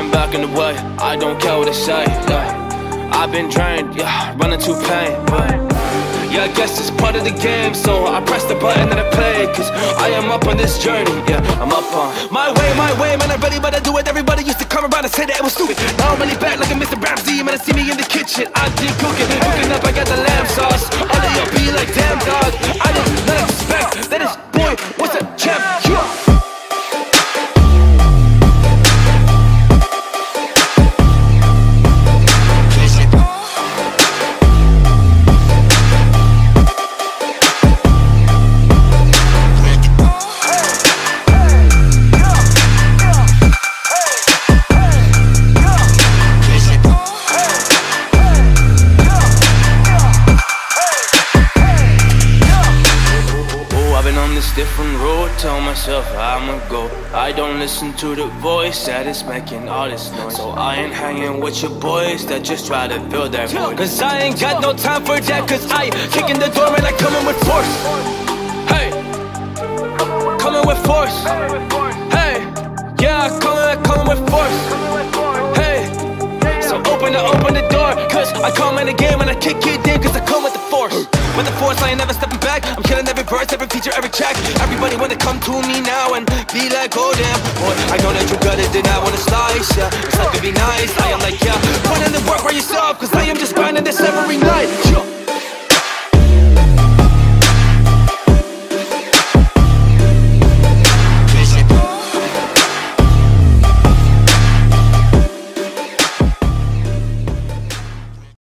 Getting back in the way, I don't care what they say, yeah. I've been drained, yeah, running to pain, yeah, I guess it's part of the game, so I press the button and I play. Cause I am up on this journey, yeah, I'm up on my way, man, I'm ready, but I do it. Everybody used to come around and say that it was stupid. Now I'm really back like a Mr. Ramsey, man, I see me in the kitchen. I did cooking up, I got the lamb sauce. All of y'all be like, damn dog, I did not expect that this boy was a champ, yeah. Different road, tell myself I'ma go. I don't listen to the voice that is making all this noise. So I ain't hanging with your boys that just try to fill their void. Cause I ain't got no time for that. Cause I kicking the door and I coming with force. Hey, coming with force. Hey, yeah, coming with force. Hey, so open the door. Cause I come in the game and I kick it in. Cause I come with the force. With the force, I ain't never stepping back. I'm killing every verse, every feature, every track. Everybody wanna come to me now and be like, oh damn, boy, I know that you got it, then I wanna slice, yeah. It's not gonna be nice, I am like, yeah. Put in the work for yourself, cause I am just grinding this every night, yeah.